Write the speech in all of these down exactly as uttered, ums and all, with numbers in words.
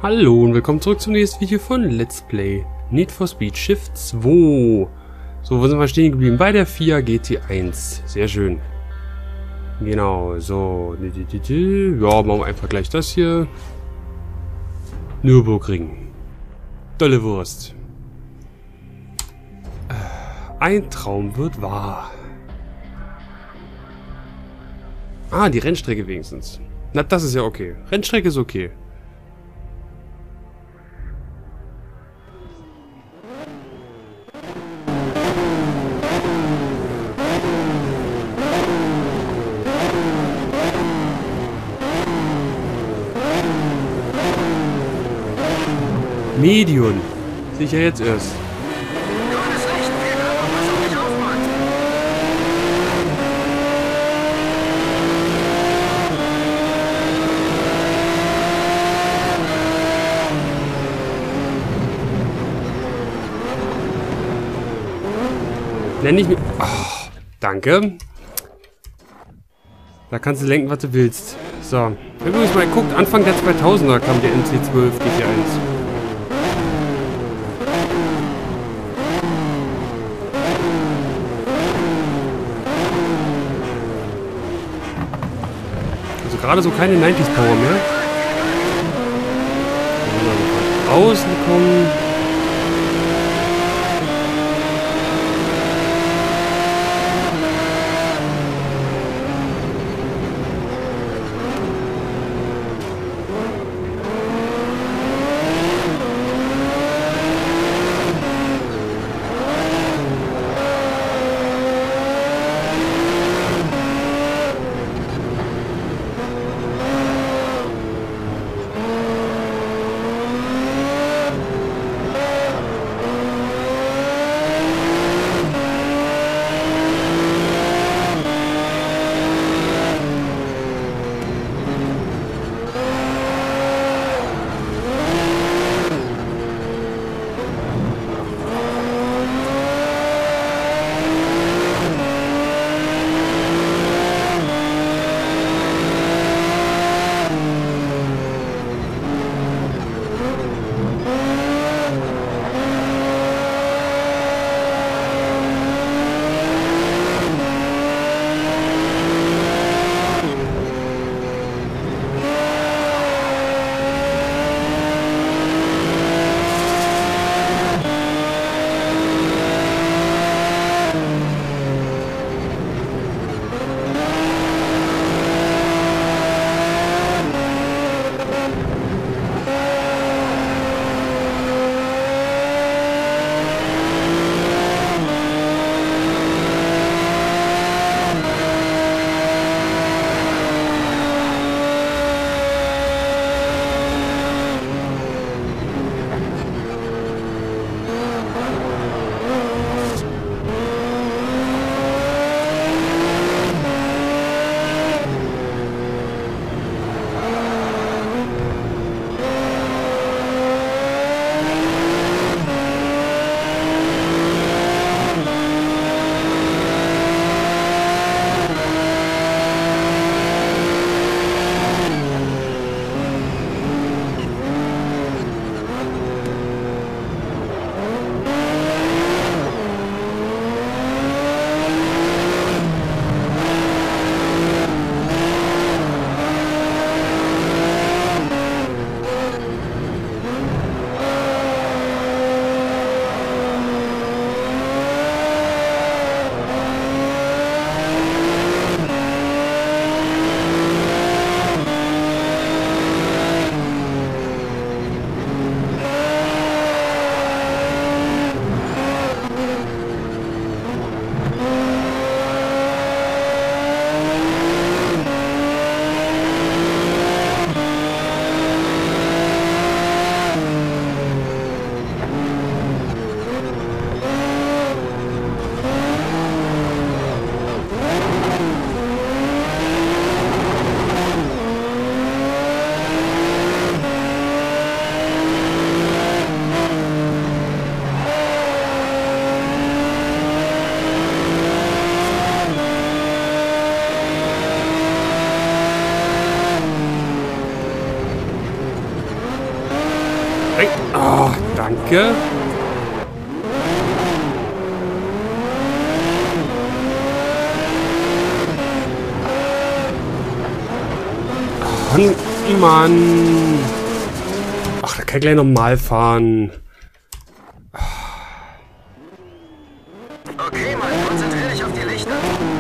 Hallo und willkommen zurück zum nächsten Video von Let's Play Need for Speed Shift zwei. So, wo sind wir stehen geblieben? Bei der vier G T eins. Sehr schön. Genau, so. Ja, machen wir einfach gleich das hier. Nürburgring. Dolle Wurst. Ein Traum wird wahr. Ah, die Rennstrecke wenigstens. Na, das ist ja okay. Rennstrecke ist okay. Medium. Sicher jetzt erst. Grünes Licht, wir hören, was auf dich aufmacht. Nenn ich mich. Oh, danke. Da kannst du lenken, was du willst. So. Übrigens mal guckt, Anfang der zweitausender kam der M C zwölf G T eins. Also gerade so keine neunziger Power mehr. Außen kommen. Nein. Ah, danke. Ach, Mann. Ach, da kann ich gleich nochmal fahren. Okay, Mann, konzentrier dich auf die Lichter.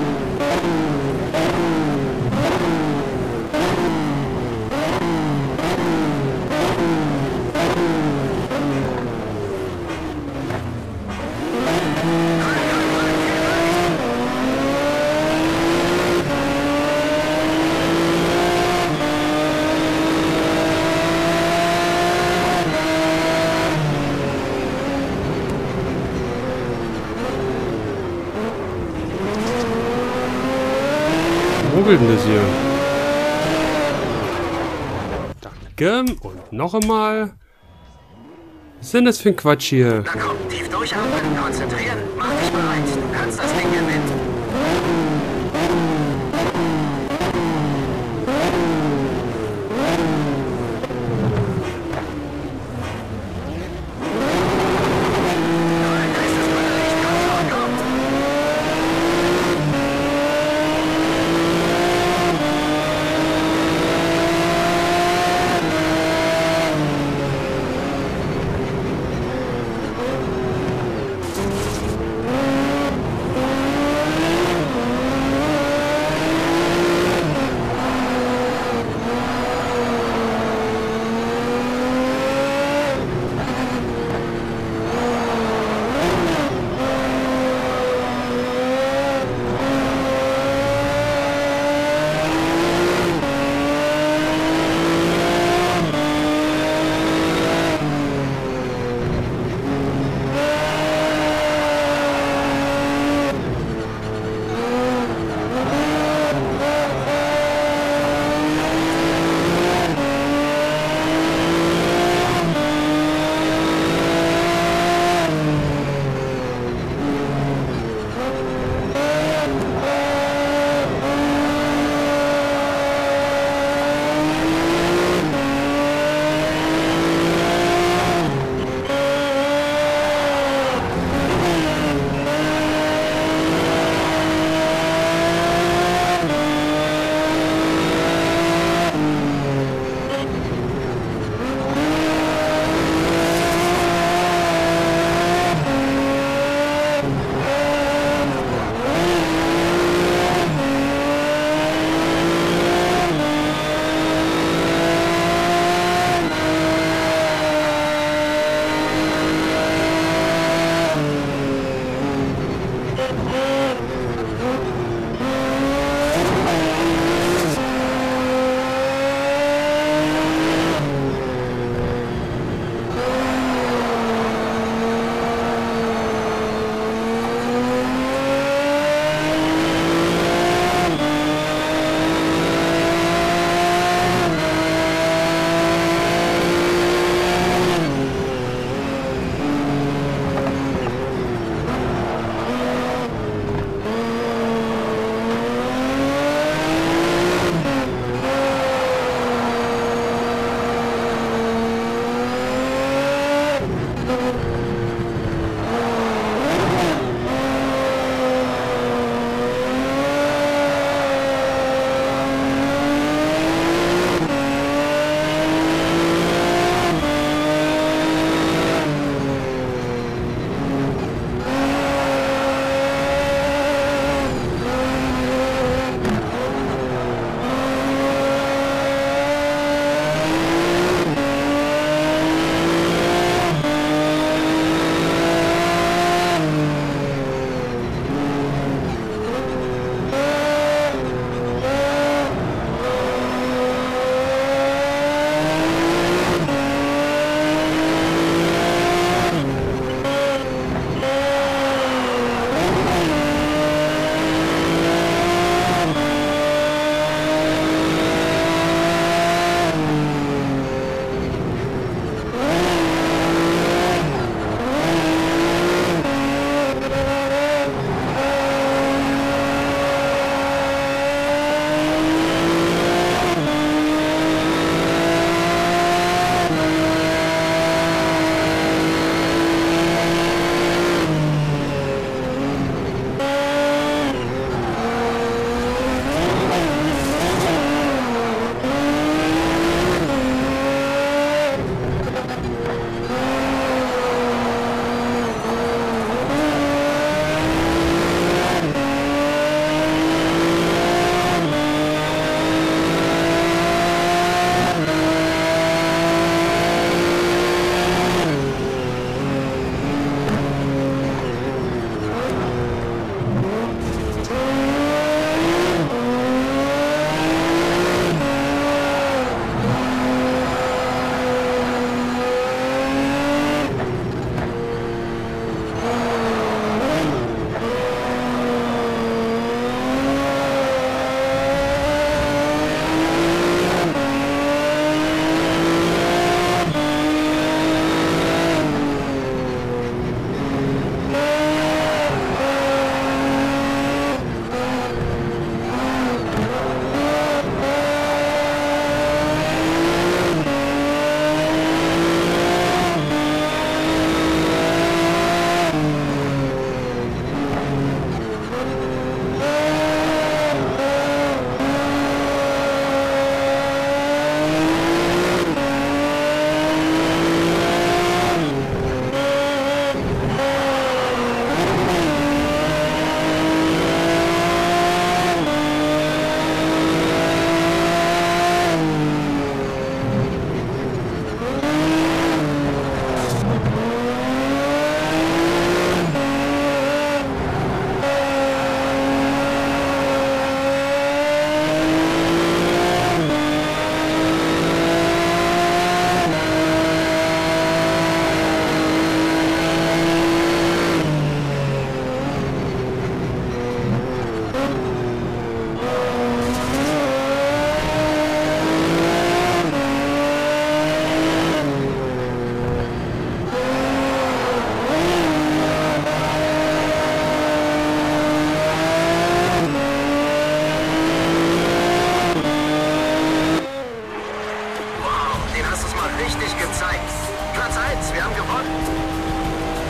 Wo geht denn das hier? Danke. Und noch einmal. Was ist denn das für ein Quatsch hier? Na komm, tief durchatmen, konzentrieren. Mach dich bereit. Du kannst das Ding gewinnen.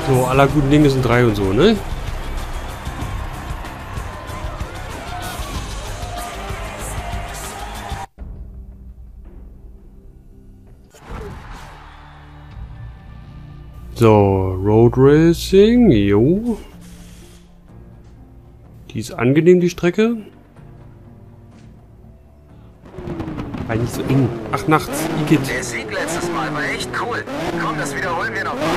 So, aller guten Dinge sind drei und so, ne? So, Road Racing, jo. Die ist angenehm, die Strecke. War nicht so eng. Ach, nachts, Igitt. Der Sieg letztes Mal war echt cool. Komm, das wiederholen wir noch mal.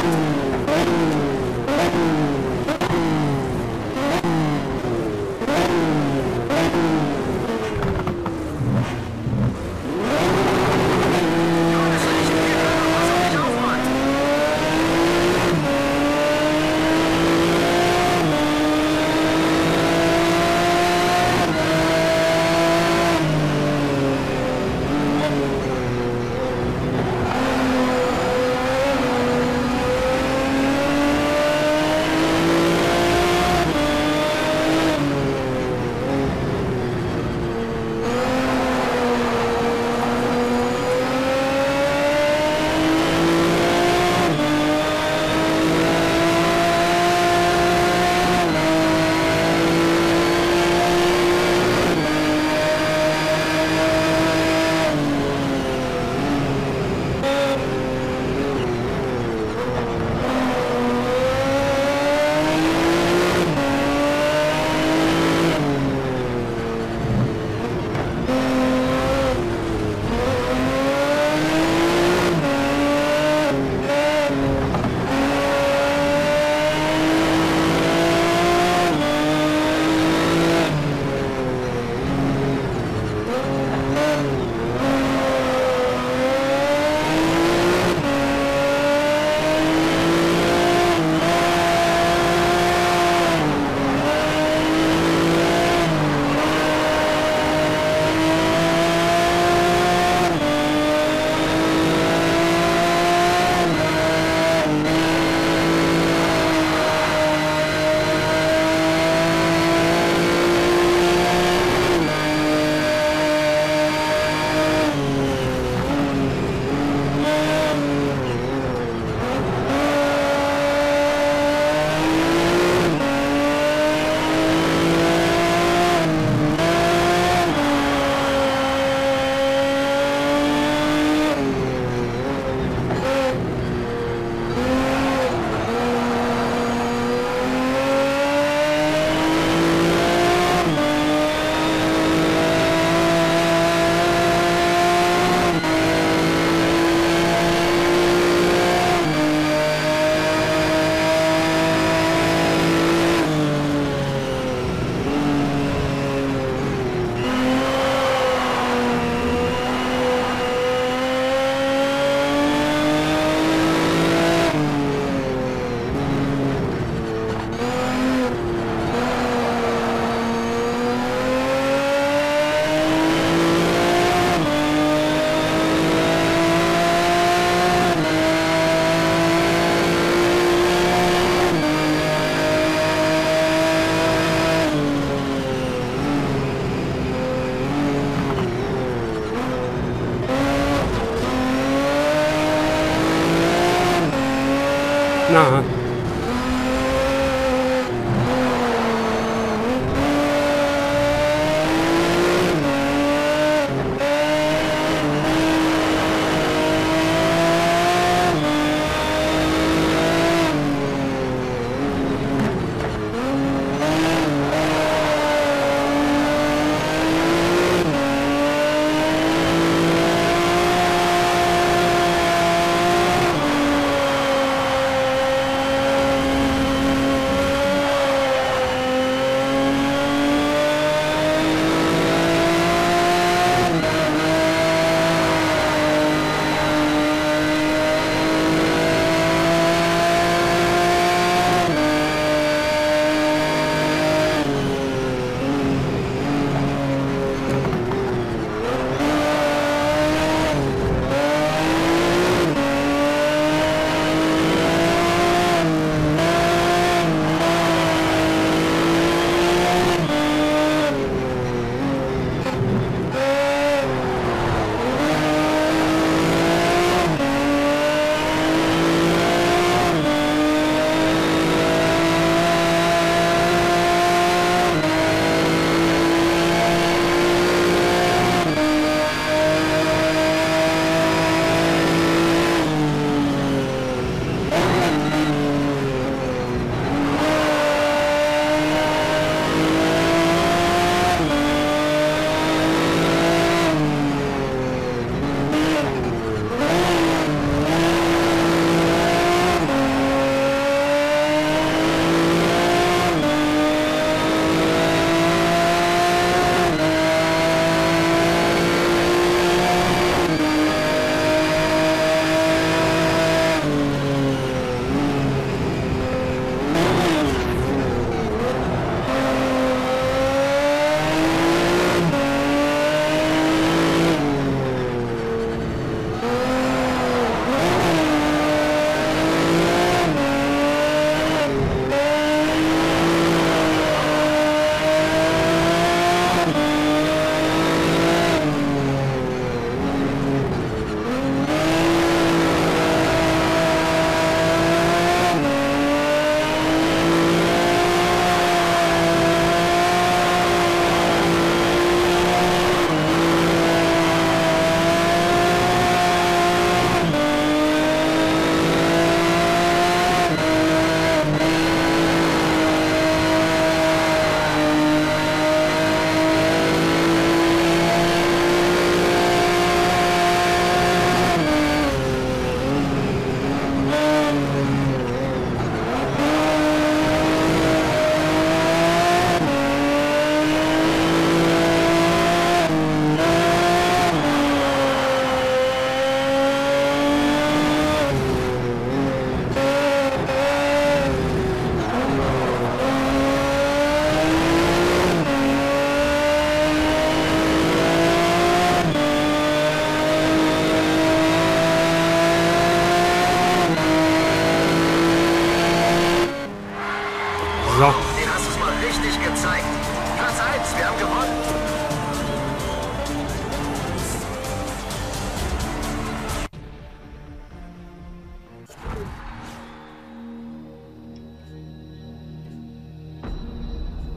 Na.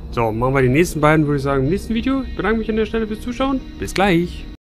So, machen wir die nächsten beiden, würde ich sagen, im nächsten Video. Ich bedanke mich an der Stelle fürs Zuschauen. Bis gleich.